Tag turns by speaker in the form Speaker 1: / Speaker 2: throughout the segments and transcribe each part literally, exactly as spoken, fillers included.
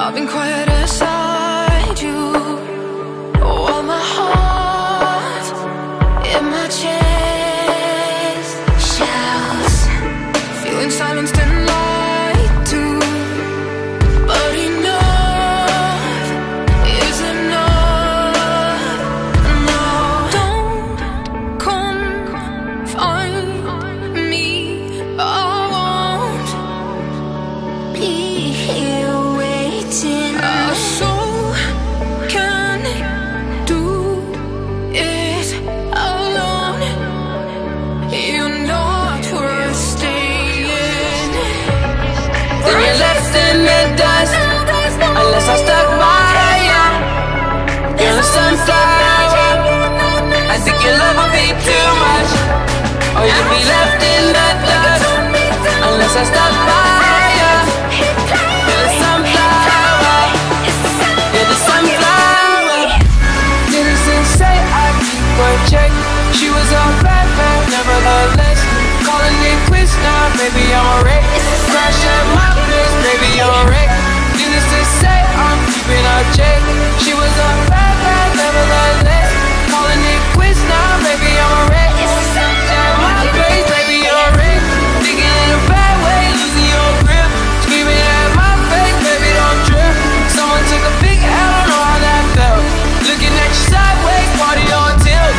Speaker 1: I've been quiet inside you, while my heart in my chest shouts, feeling silenced and lied to. But enough is enough. No, don't come find me. I won't be here waiting. Our soul can do it alone. You're not worth staying. Then you're left in the dust, unless I stuck by you. You're a sunflower, I think your love will be too much. Or you'll be left in the dust, unless I stuck by you. You're the sunflower, you're the sunflower. Citizens say I keep her check. She was all bad, bad, nevertheless. Calling it quits now, baby, I'm a wreck. Crash at my place, baby, I'm a wreck. Needless to say, I'm keeping her check. She was all bad, bad, nevertheless. Calling it quits now, baby, I'm a wreck. Crash at my place, baby, I'm a wreck. Thinking in a bad way, losing your grip. Screaming at my face, baby, don't trip. Someone took a big L, I don't know how that felt. Looking at you sideways, party on tilt.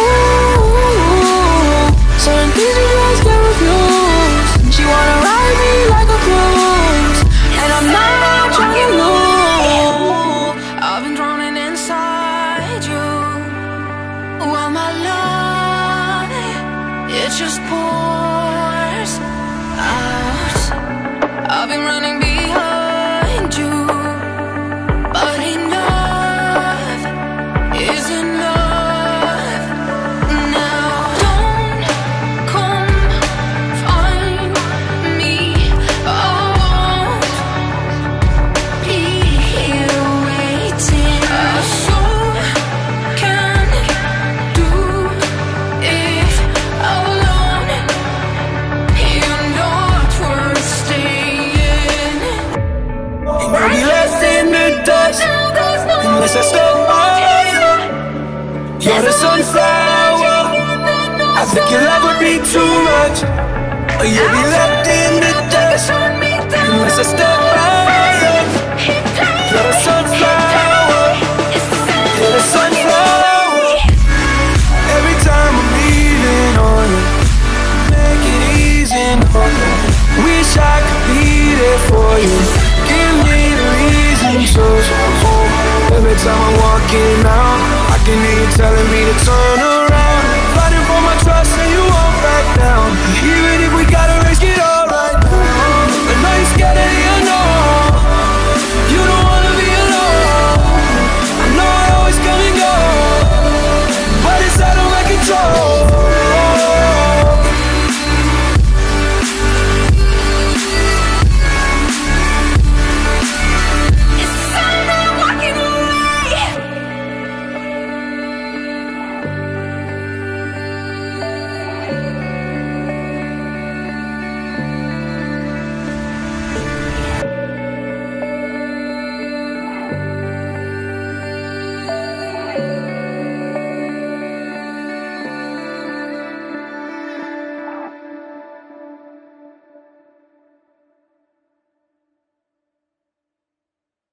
Speaker 1: Ooh, certain things you just can't refuse. She wanna ride me like a cruise, and I'm not trying to lose. I've been drowning inside you, while my love, it just pours out. I've been running behind you, but enough is enough. Now don't come find me. I won't be here waiting. Our soul can do it alone. You're not worth staying.
Speaker 2: And you'll be left in the dust, unless I stuck by you. You're the sunflower, I think your love would be too much. Or you'll be left in the dust, unless I stuck by you. You're the sunflower, you're the sunflower. Every time I'm leaning on you, make it easy on you. Wish I could be there for you. Give me the reason to hold. Every time I'm walking out, I can hear you telling me to turn around. Fighting for my trust and you won't back down. Even